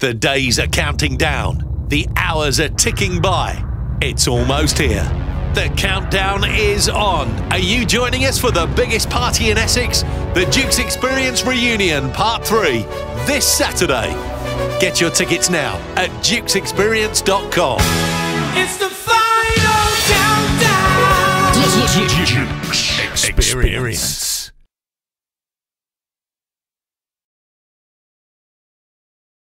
The days are counting down. The hours are ticking by. It's almost here. The countdown is on. Are you joining us for the biggest party in Essex? The Dukes Experience Reunion Part 3, this Saturday. Get your tickets now at dukesexperience.com. It's the final countdown. Dukes Experience.